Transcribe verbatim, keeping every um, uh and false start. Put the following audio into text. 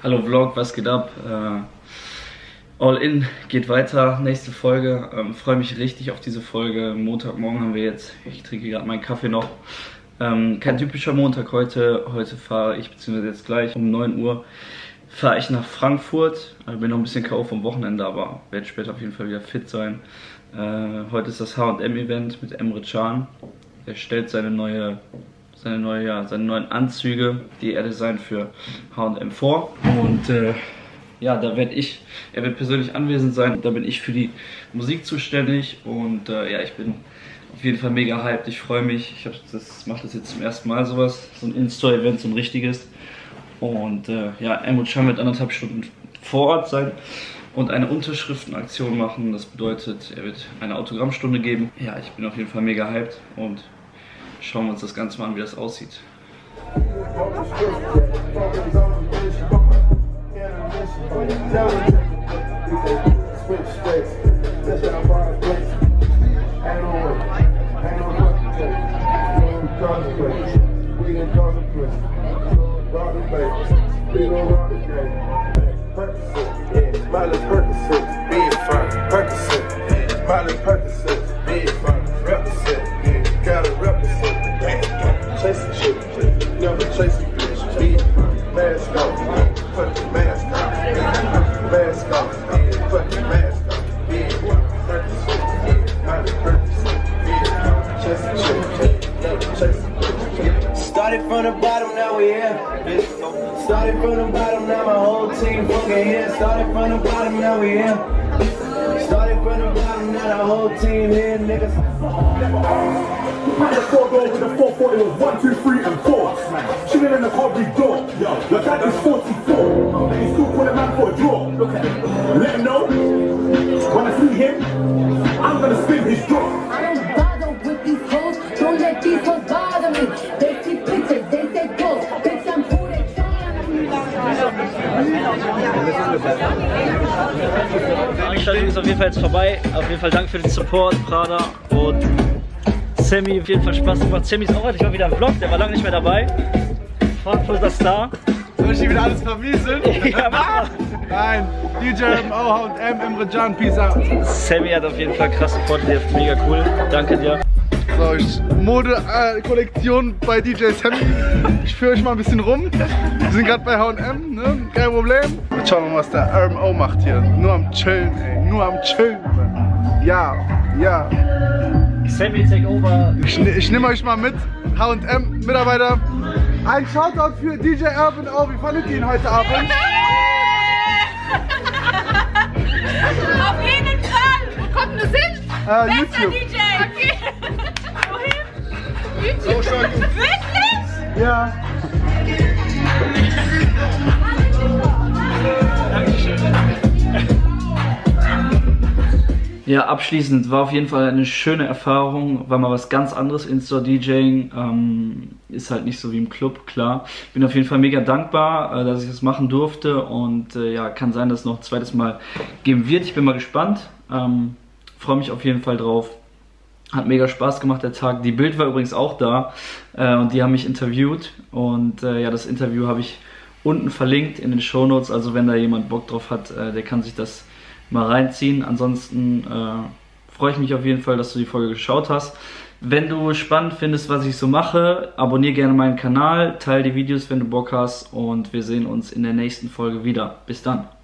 Hallo Vlog, was geht ab? Äh, All In geht weiter, nächste Folge. Ähm, freue mich richtig auf diese Folge. Montagmorgen haben wir jetzt, ich trinke gerade meinen Kaffee noch. Ähm, kein typischer Montag heute. Heute fahre ich, beziehungsweise jetzt gleich um neun Uhr, fahre ich nach Frankfurt. Ich bin noch ein bisschen K O vom Wochenende, aber werde später auf jeden Fall wieder fit sein. Äh, heute ist das H und M Event mit Emre Can. Er stellt seine neue Seine, neue, ja, seine neuen Anzüge, die er designt für H und M vor. Und äh, ja, da werde ich, er wird persönlich anwesend sein. Da bin ich für die Musik zuständig. Und äh, ja, ich bin auf jeden Fall mega hyped. Ich freue mich. Ich hab das, mache das jetzt zum ersten Mal sowas. So ein In-Store-Event, so ein richtiges. Und äh, ja, Emre Can wird anderthalb Stunden vor Ort sein und eine Unterschriftenaktion machen. Das bedeutet, er wird eine Autogrammstunde geben. Ja, ich bin auf jeden Fall mega hyped und schauen wir uns das Ganze mal an, wie das aussieht. Gotta represent, chase the shit, never chase the bitch. Mask off, put the mask on. Mask off, put the mask on. Started from the bottom, now we here. Started from the bottom, now my whole team fucking here. Started from the bottom, now we here. Started from the bottom, now the whole team here, niggas. Man, the four goal with the four forty was one, two, three, and four. Chilling in the cobby door. Yo, your dad is forty-four. He's still calling man for a draw. Look at him. Let him know. When I see him, I'm gonna spin his jaw. I don't bother with these hoes. Don't let these hoes bother me. They see pictures, they say ghosts. Bitch, I'm who they Die Veranstaltung ist auf jeden Fall jetzt vorbei. Auf jeden Fall danke für den Support, Prada und Sammy. Auf jeden Fall Spaß gemacht. Sammy ist auch heute mal wieder im Vlog, der war lange nicht mehr dabei. Frankfurter Star. Soll ich hier wieder alles verwieseln? Ja, mach. Nein, D J H und M, Emre Can, peace out. Sammy hat auf jeden Fall krass Support, mega cool. Danke dir. So, ich Mode-Kollektion äh, bei D J Sammy. Ich führe euch mal ein bisschen rum. Wir sind gerade bei H und M, ne? Kein Problem. Jetzt schauen wir mal, was der R M O macht hier. Nur am Chillen, ey. Nur am Chillen. Ja, ja. Sammy take over. Ich, ich nehme euch mal mit. H und M Mitarbeiter. Ein Shoutout für D J Urban O. Wie fandet ihr ihn heute Abend? Auf jeden Fall! Wo kommt das hin? Äh, Bester YouTube. D J! Okay. Wohin? YouTube? Social. Wirklich? Ja. Ja, abschließend war auf jeden Fall eine schöne Erfahrung, war mal was ganz anderes. In-Store-DJing ähm, ist halt nicht so wie im Club, klar. Bin auf jeden Fall mega dankbar, äh, dass ich das machen durfte und äh, ja, kann sein, dass es noch ein zweites Mal geben wird. Ich bin mal gespannt, ähm, freue mich auf jeden Fall drauf. Hat mega Spaß gemacht, der Tag. Die Bild war übrigens auch da äh, und die haben mich interviewt und äh, ja, das Interview habe ich unten verlinkt in den Shownotes, also wenn da jemand Bock drauf hat, äh, der kann sich das mal reinziehen. Ansonsten äh, freue ich mich auf jeden Fall, dass du die Folge geschaut hast. Wenn du spannend findest, was ich so mache, abonniere gerne meinen Kanal, teile die Videos, wenn du Bock hast und wir sehen uns in der nächsten Folge wieder. Bis dann.